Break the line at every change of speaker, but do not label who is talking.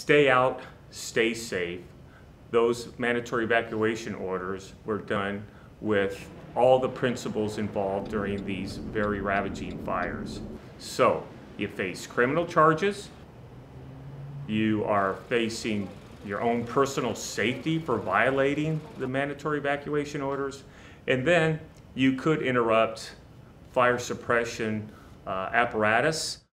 stay out, stay safe. Those mandatory evacuation orders were done with all the principles involved during these very ravaging fires. So you face criminal charges, you are facing your own personal safety for violating the mandatory evacuation orders, and then you could interrupt fire suppression apparatus